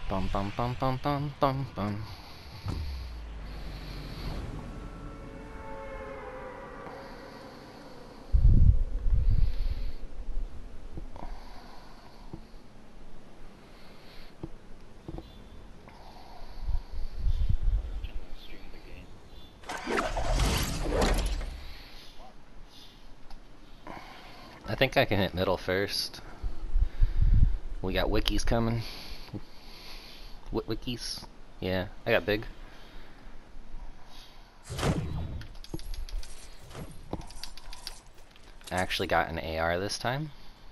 Bum bum bum bum bum bum bum. I think I can hit middle first. We got wikis coming. Wikis? Yeah, I got big. I actually got an AR this time.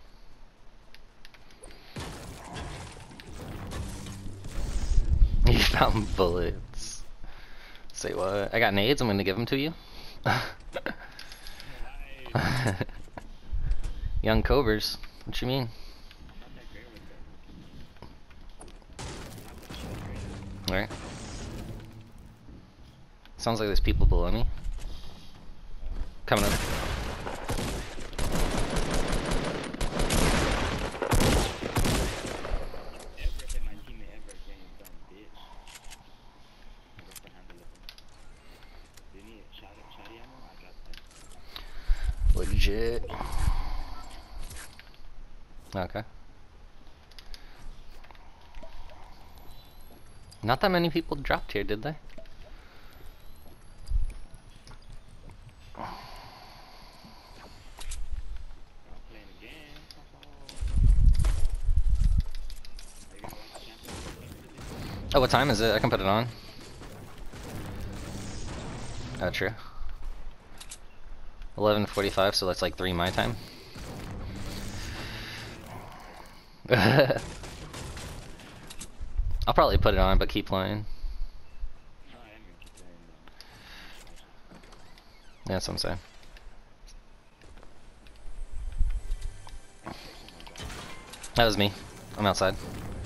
You found bullets. Say what? I got nades, I'm gonna give them to you. Young Cobras. What you mean? Alright. Sounds like there's people below me. Coming up. Legit. Okay. Not that many people dropped here, did they? Oh, what time is it? I can put it on. Oh, true. 11:45, so that's like 3 my time. I'll probably put it on, but keep playing. Yeah, that's what I'm saying. That was me. I'm outside.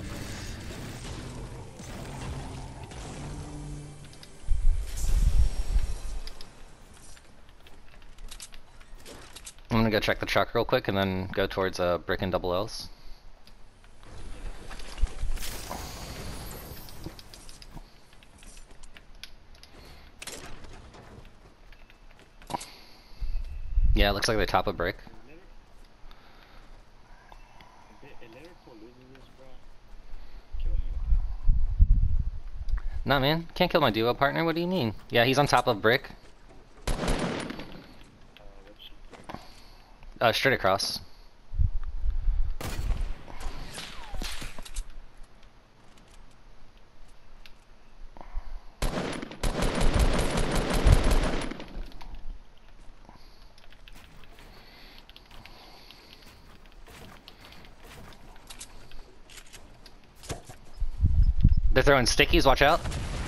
I'm gonna go check the truck real quick and then go towards brick and double L's. Yeah, it looks like they top a brick. Nah, man. Can't kill my duo partner. What do you mean? Yeah, he's on top of brick. Straight across. They're throwing stickies. Watch out.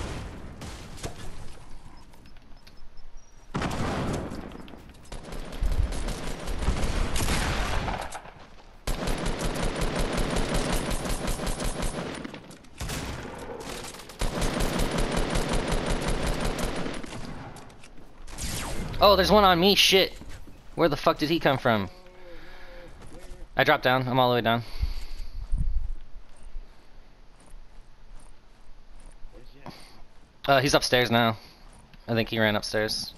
Oh, there's one on me. Shit. Where the fuck did he come from? I dropped down. I'm all the way down. He's upstairs now. I think he ran upstairs.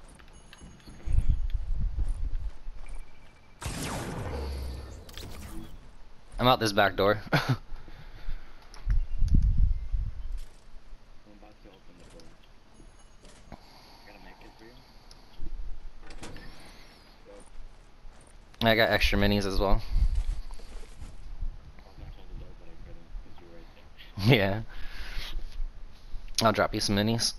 I'm out this back door. I got extra minis as well. Yeah. I'll drop you some minis.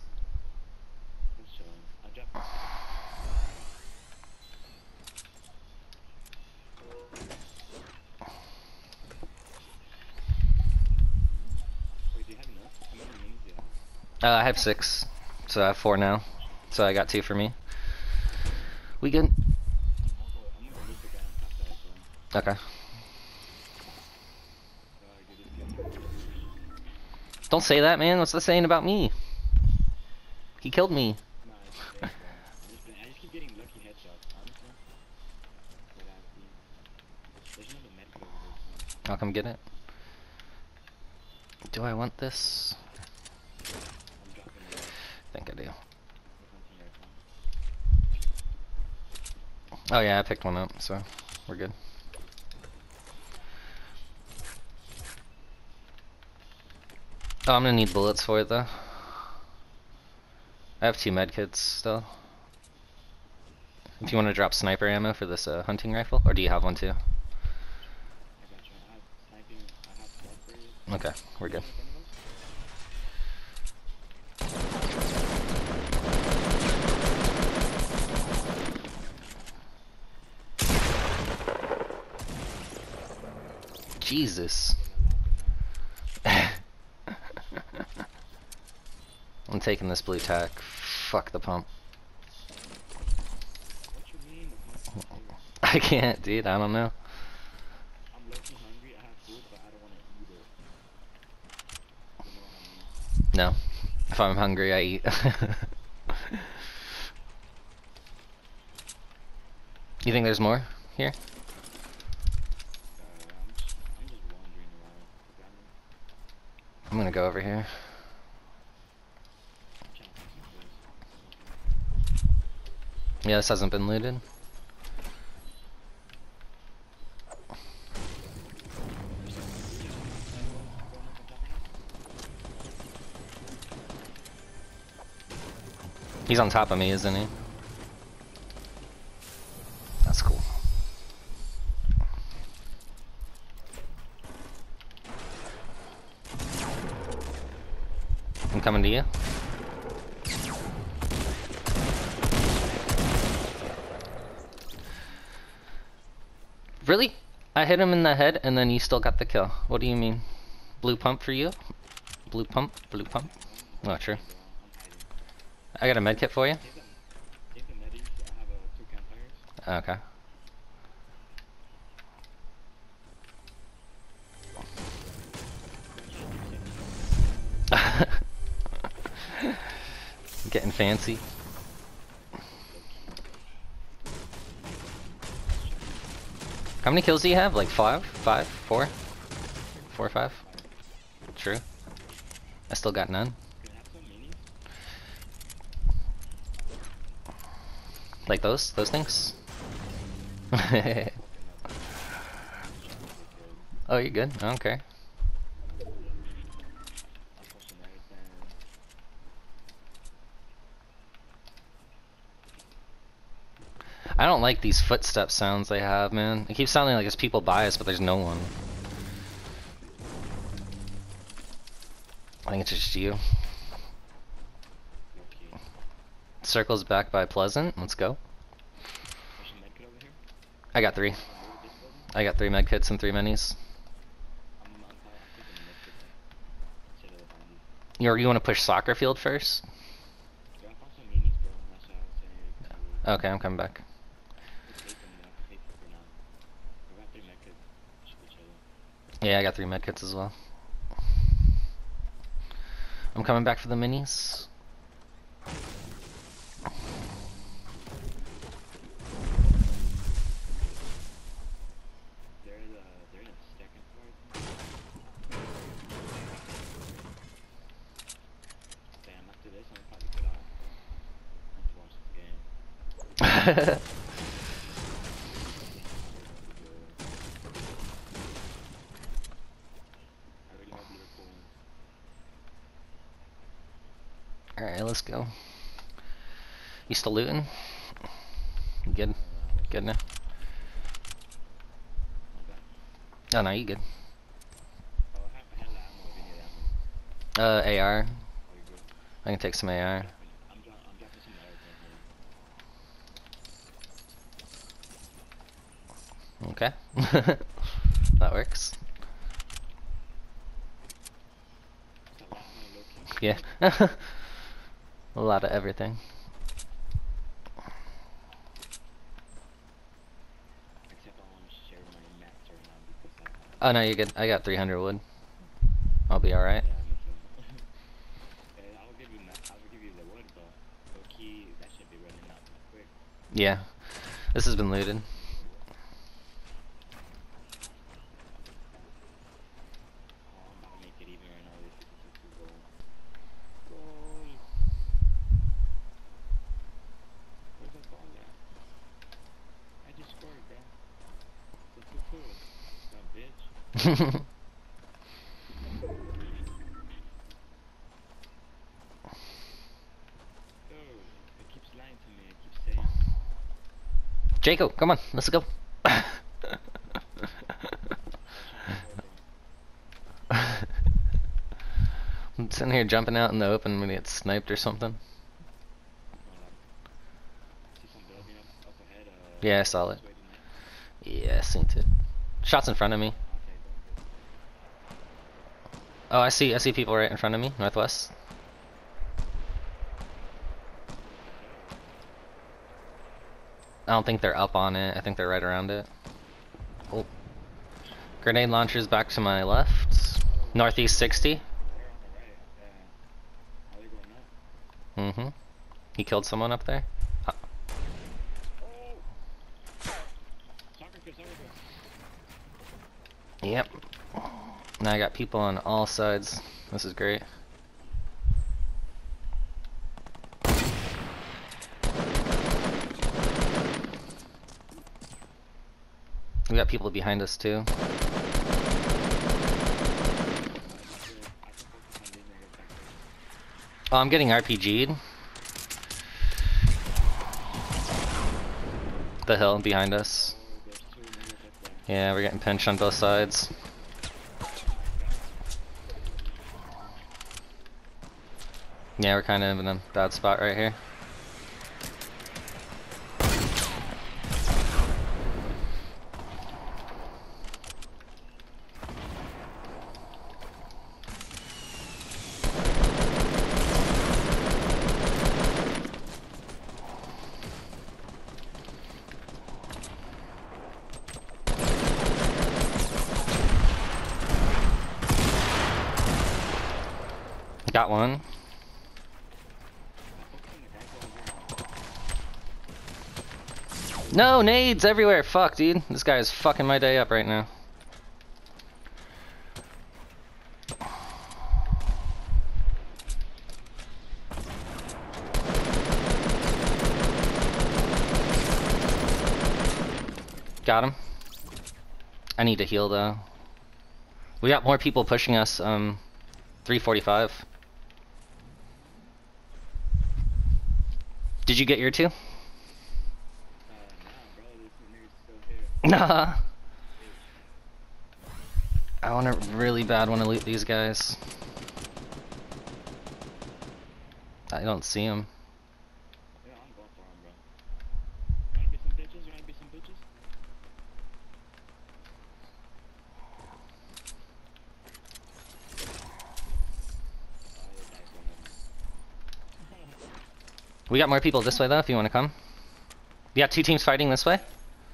I have 6, so I have 4 now. So I got 2 for me. We good? Okay. Don't say that, man. What's the saying about me? He killed me. I'll come get it. Do I want this? I think I do. Oh yeah, I picked one up, so we're good. Oh, I'm gonna need bullets for it though. I have 2 medkits still. If you want to drop sniper ammo for this hunting rifle, or do you have one too? Okay, we're good. Jesus. I'm taking this blue tack. Fuck the pump. I can't, dude. I don't know. I'm lucky hungry. I have food, but I don't want to eat it. You know what I mean? No. If I'm hungry, I eat. You think there's more here? I'm just wandering around. I'm gonna go over here. I'm trying to find some place. Yeah, this hasn't been looted. He's on top of me, isn't he? That's cool. I'm coming to you. Really? I hit him in the head and then you still got the kill. What do you mean? Blue pump for you? Blue pump? Blue pump? Not true. I got a med kit for you. Take the medis. I have 2 campfires. Okay. Getting fancy. How many kills do you have? Like 5? 5? 4? 4 or 5? True. I still got none. Can I have some minis? Like those things? Oh, you're good. I don't care. I don't like these footstep sounds they have, man. It keeps sounding like it's people by us, but there's no one. I think it's just you. Circle's back by Pleasant. Let's go. I got 3. I got 3 medkits and 3 minis. You want to push soccer field first? Okay, I'm coming back. Yeah, I got 3 medkits as well. I'm coming back for the minis. They're in a second floor. Damn, after this, I'm probably get off. I have to watch this game. I really hope Liverpool wins. Alright, let's go. You still looting? You good? Good now? Oh no, you good. Oh, I had the ammo if you need ammo. AR. Oh, you good? I can take some AR. I'm dropping some air. Okay. That works. Yeah. A lot of everything. Except I want to share my max right now because Oh no, you're good. I got 300 wood. I'll be alright. yeah, me too. I will give you the wood, but low key that should be running out quick. Yeah. This has been looted. Oh, I'm about to make it even right now. This Yo, it keeps lying to me. It keeps saying. Jacob, come on, let's go. I was trying to score, bro. I'm sitting here jumping out in the open when he gets sniped or something. No, like, see some building up ahead. Yeah, I saw it. 289. Yeah, I seen it. Shots in front of me. Okay, don't go. Oh, I see people right in front of me, northwest. I don't think they're up on it. I think they're right around it. Oh. Grenade launchers back to my left. Northeast 60. They're on the right. Yeah. How they going up? Mm-hmm. He killed someone up there. Oh! Soccer kill. Yep. Now I got people on all sides. This is great. We got people behind us too. I can focus on being negative back there. Oh, I'm getting RPG'd. The hill behind us. Oh, there's 2 niggas up there. Yeah, we're getting pinched on both sides. Yeah, we're kind of in a bad spot right here. Got one. No, nades everywhere. Fuck, dude. This guy is fucking my day up right now. Got him. I need to heal though. We got more people pushing us. 345. Did you get your two? Nah, bro, this nigga's still here. Nah. I want to really bad want to loot these guys. I don't see them. Yeah, I'm going for him, bro. You wanna be some bitches? You wanna be some bitches? Oh, your dice won't let me. We got more people this way though, if you want to come. You got 2 teams fighting this way.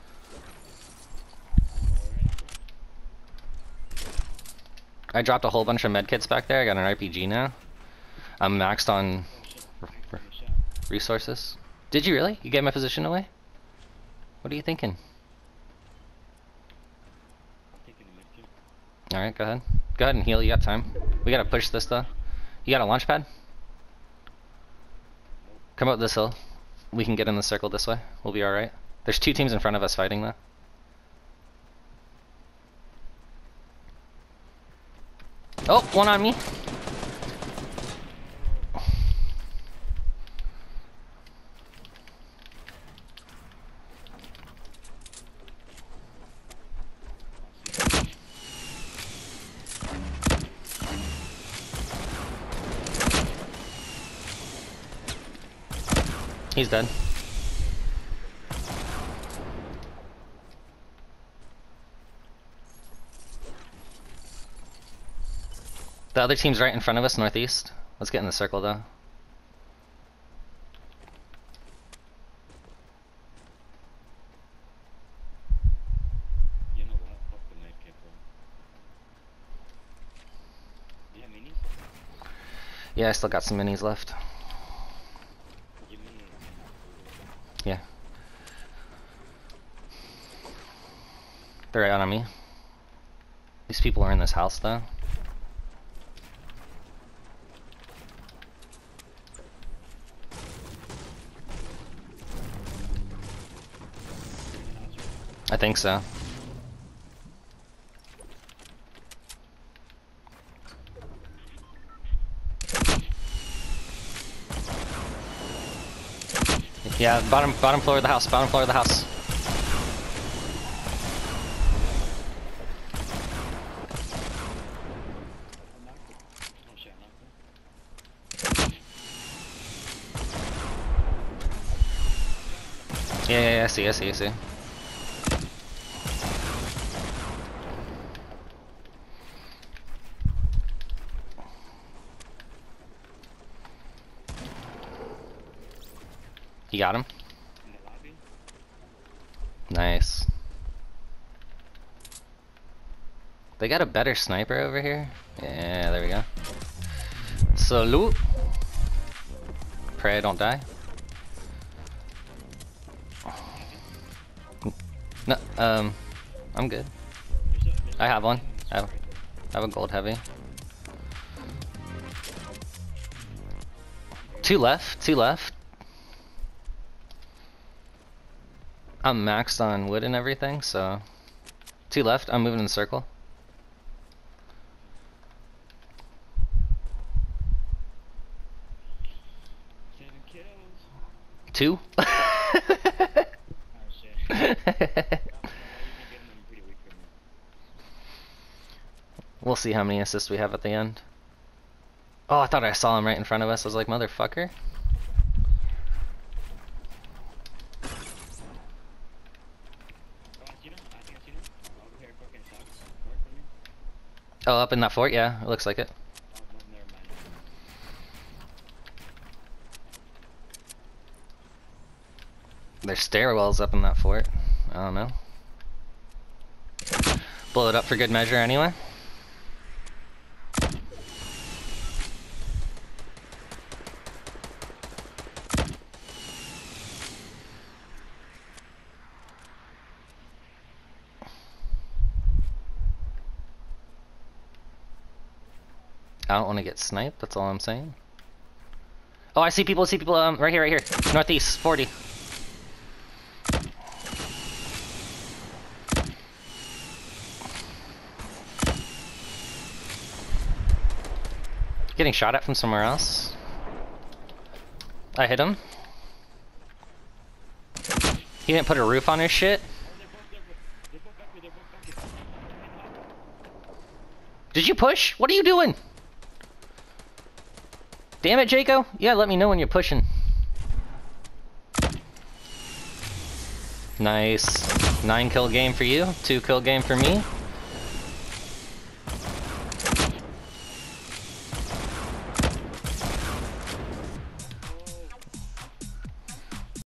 I dropped a whole bunch of medkits back there. I got an RPG now. I'm maxed on resources. Did you really? You gave my position away? What are you thinking? Alright, go ahead. Go ahead and heal, you got time. We gotta push this though. You got a launch pad? Come up this hill. We can get in the circle this way. We'll be alright. There's 2 teams in front of us fighting though. Oh, one on me. He's dead. The other team's right in front of us, northeast. Let's get in the circle though. You know what? Fuck the medkit, bro. You have minis? Yeah, I still got some minis left. Give me Yeah. They're right on me. These people are in this house though. I think so. Yeah, bottom floor of the house. Bottom floor of the house. I knocked it. Oh shit, I knocked it. Yeah, I see. You got him? In the lobby? Nice. They got a better sniper over here? Yeah, there we go. Salute! Pray I don't die. No, I'm good. I have one. I have a gold heavy. Two left. I'm maxed on wood and everything, so... Two left, I'm moving in the circle. Kills. Two? Oh shit. You've been getting them pretty weak for me. We'll see how many assists we have at the end. Oh, I thought I saw him right in front of us. I was like, motherfucker. Oh, I see them. I think I see them. Over here, fucking south. North from me. Oh, up in that fort? Yeah, it looks like it. Oh, no, never mind. There's stairwells up in that fort. I don't know. Blow it up for good measure anyway. I don't want to get sniped, that's all I'm saying. Oh, I see people, right here, Northeast, 40. Getting shot at from somewhere else. I hit him. He didn't put a roof on his shit. They're both back here. They're both back here. Did you push? What are you doing? Damn it, Jaco. Yeah, let me know when you're pushing. Nice. 9 kill game for you, 2 kill game for me.